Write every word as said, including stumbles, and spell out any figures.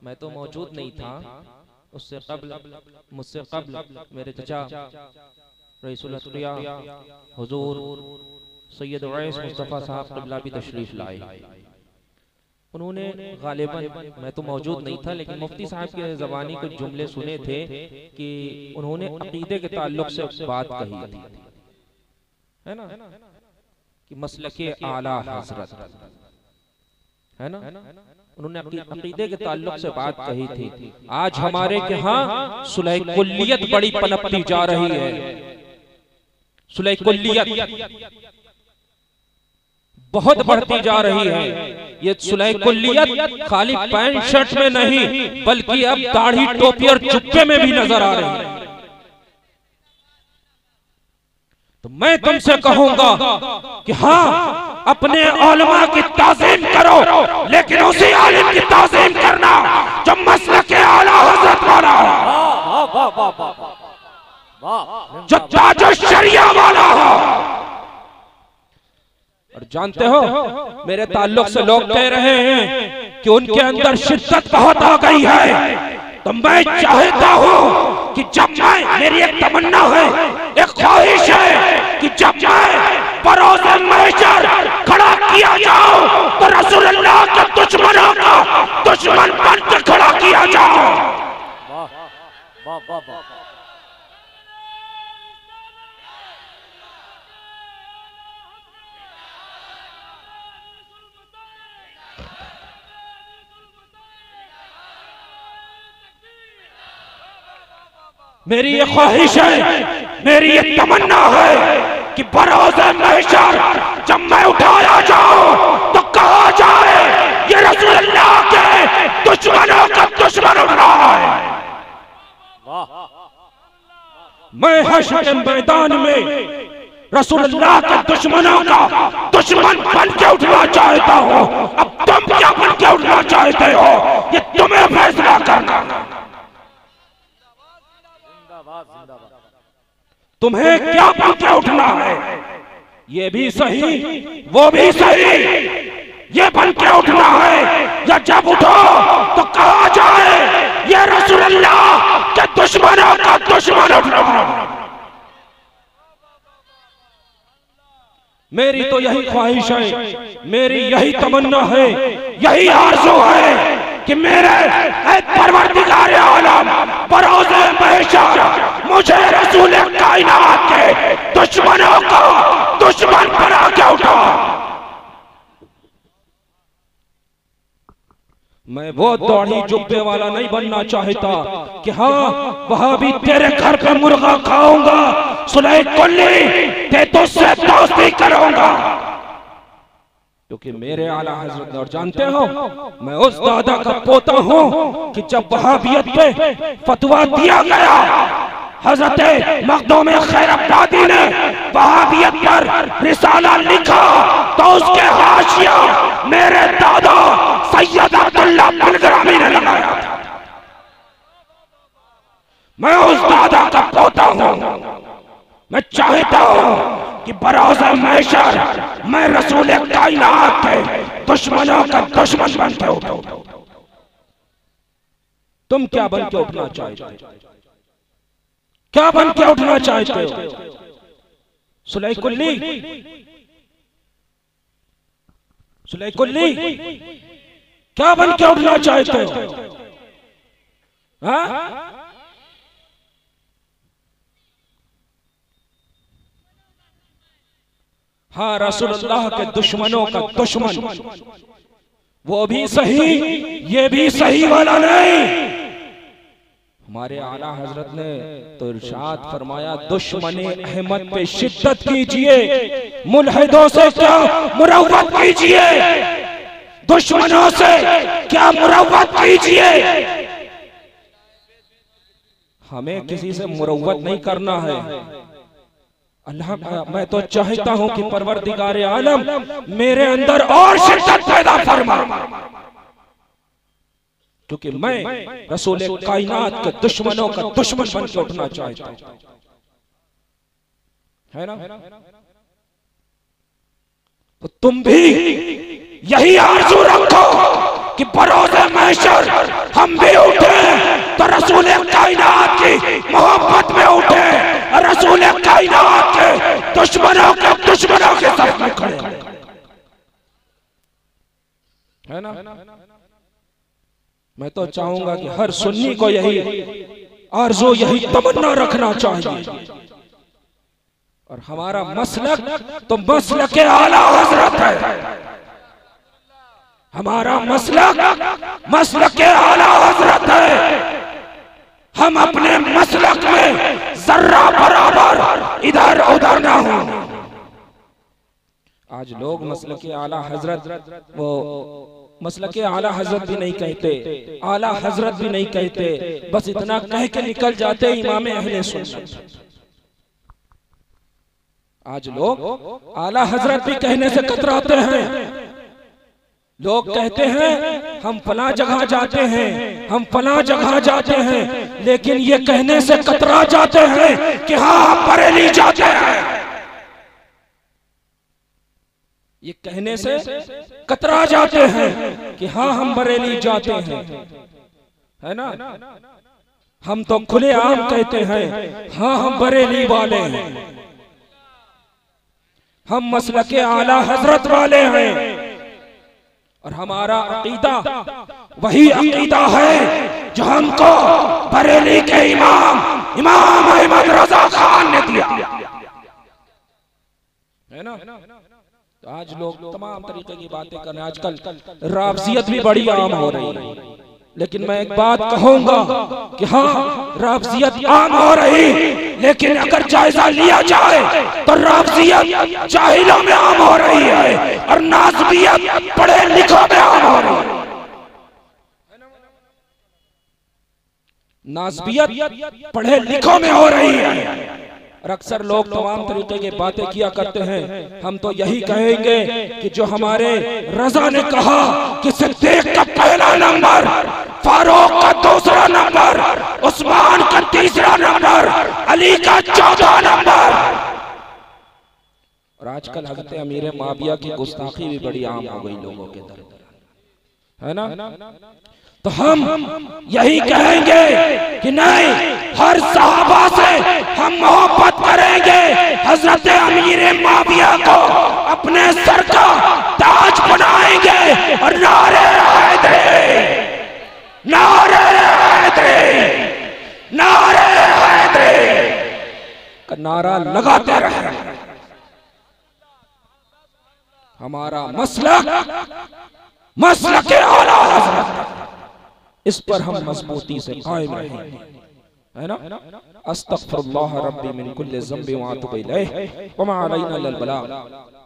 मैं तो मौजूद नहीं था, उससे कब्ल मुझसे कब्ल मेरे चचा रईसुल अत्किया हुजूर सैयद उवैस मुस्तफ़ा साहब क़िबला भी तशरीफ लाए। उन्होंने गालिबन, मैं तो मौजूद नहीं था, लेकिन मुफ्ती साहब की ज़बानी कुछ जुमले सुने थे कि उन्होंने अकीदे के ताल्लुक से बात कही थी, है ना, कि मसलके आला हज़रत, है ना, उन्होंने अकीदे के ताल्लुक से बात कही थी। आज हमारे यहाँ सुलह कुल्लियत बड़ी पनपती जा रही है। सुलह कुल्लियत बहुत बढ़ती जा रही है। ये सुलह कुल्लियत खाली पैंट शर्ट में नहीं, बल्कि अब दाढ़ी टोपी और जुब्बे में भी नजर आ रही है। तो मैं तुमसे कहूंगा कि हाँ, अपने उलमा की ताज़ीम करो, लेकिन उसी आलिम की ताज़ीम करना जो मसलके आला हज़रत वाला हो, जो ताज शरिया वाला हो। और जानते हो, मेरे ताल्लुक से लोग कह रहे हैं कि उनके अंदर शिद्दत बहुत आ गई है। तो मैं चाहता हूं कि जब मैं, मेरी एक तमन्ना है, एक ख्वाहिश है कि जब मैं बरोज़े महशर खड़ा किया जाऊं तो रसूलुल्लाह के दुश्मनों का दुश्मन बन के खड़ा किया जाऊं। वाह वाह वाह। मेरी ये ख्वाहिश है, मेरी ये तमन्ना है कि बरोज़े महशर जब मैं उठाया जाऊं तो कहा जाए ये रसूलुल्लाह के दुश्मनों का दुश्मन उठ रहा है। मैं हश्र के मैदान में रसूलुल्लाह के दुश्मनों का दुश्मन बन के उठना चाहता हूं। अब तुम क्या बन के उठना चाहते हो, ये तुम्हें फैसला करना। तुम्हें क्या बन के उठना है, ये भी सही वो भी सही, ये बन के उठना है या जब उठो तो कहा जाए ये रसूलुल्लाह के दुश्मनों का दुश्मन उठ रहा है। मेरी तो यही ख्वाहिश है, मेरी यही तमन्ना है, यही आरज़ू है कि मेरे परवरदिगार आलम बरोज़े महशर मुझे रसूल कायनात के दुश्मनों का दुश्मन बना के उठा। मैं वो दौड़ी जुब्बे वाला नहीं बनना चाहता कि हाँ वहां भी तेरे घर पे मुर्गा खाऊंगा, सुलह कुल्ली ते तुझसे दोस्ती करूंगा, क्योंकि मेरे आला हजरत ने, और जानते हो मैं उस दादा का पोता हूं कि जब वहाबियत पे फतवा दिया गया, हजरत मखदूम खैरअब्बादी ने वहाबियत पर रिसाला लिखा तो उसके हाशिया मेरे दादा सैयद अब्दुल्लाह बिलग्रामी ने लगाया था। मैं उस दादा का पोता हूं। मैं चाहता हूं कि बरोज़े महशर मैं रसूल कायनात के दुश्मनों का दुश्मन बन के उठूं। तुम क्या बन के उठना चाहते हो, क्या बन के उठना चाहते हो? सुलह कुल्ली, सुलह कुल्ली क्या बन के उठना चाहते हो? हाँ? हाँ, रसूलुल्लाह के दुश्मनों का दुश्मन, वो भी सही ये भी सही वाला नहीं। हमारे आला हजरत ने तो इरशाद फरमाया, दुश्मने अहमद पे शिद्दत कीजिए, मुल्हिदों से क्या मुरव्वत कीजिए, दुश्मनों से क्या मुरव्वत कीजिए। हमें किसी से मुरव्वत नहीं करना है। अल्लाह, मैं तो चाहता हूं कि परवरदिगार आलम मेरे अंदर और शिद्दत पैदा फरमा, क्योंकि मैं रसूल कायनात के दुश्मनों का दुश्मन बन के उठना चाहता हूं, है ना? तो तुम भी यही आरज़ू रखो कि बरोज़े महशर हम भी उठे तो रसूल कायनात की मोहब्बत में उठे, रसूल कायनात के दुश्मनों के दुश्मनों के साथ में खड़े है ना। मैं तो चाहूंगा कि हर सुन्नी को यही आरज़ू, यही तमन्ना रखना चाहिए। और हमारा मसलक तो मसलक आला हजरत है, हमारा मसलक मसलक आला हजरत है। हम अपने मसलक में जर्रा बराबर इधर उधर ना हो। आज लोग मसलक आला हजरत, वो मसलक आला हजरत भी नहीं कहते, आला हजरत भी नहीं कहते, बस इतना कह के निकल जाते इमाम अहले सुन्नत। आज लोग आला हजरत भी कहने से कतराते हैं। लोग कहते हैं हम फला जगह जाते हैं, हम फला जगह जाते हैं, लेकिन ये कहने से कतरा जाते हैं कि हाँ हम बरेली जाते हैं। ये कहने से कतरा जाते हैं कि हाँ हम बरेली जाते हैं, है ना। हम तो खुले आम कहते हैं हाँ हम बरेली वाले हैं, हम मसलक आला हजरत वाले हैं। और हमारा अकीदा वही अकीदा है जो हमको बरेली के इमाम इमाम अहमद रजा खान ने दिया, है ना। तो आज लोग तमाम तरीके की बातें कर रहे हैं। आजकल राफजियत भी बड़ी आम हो रही है, लेकिन मैं एक बात कहूंगा कि हाँ राफजियत आम हो रही, लेकिन अगर जायजा लिया जाए तो राफजियत जाहिलों में आम हो रही है और नाज़बियत पढ़े लिखों में आम हो रही है। नाज़बियत पढ़े लिखों में हो रही है। और अक्सर लोग तमाम तरीके की बातें किया करते हैं। हम तो यही कहेंगे कि जो हमारे रजा ने कहा कि सिद्दीक का पहला नंबर, फारूक का दूसरा नंबर, उस्मान का तीसरा नंबर, अली का चौथा नंबर। और आजकल हज़रत अमीर माविया की गुस्ताखी भी बड़ी आम हो गई लोगों के दर, है ना। तो हम यही कहेंगे कि नहीं, हर सहाबा से हम मोहब्बत करेंगे, हजरत अमीर माविया को अपने सर का ताज बनाएंगे और नारे हैदरी, नारे हैदरी, नारे हैदरी का नारा लगाते रहे। हमारा मसलक मसलक आला हजरत, इस पर हम मजबूती से कायम रहेंगे, है ना। अस्तगफिरुल्लाह रब्बी मिन कुल्ली ज़ंबि व अतूबु इलैह व मा अलैना इल्लल बलाग।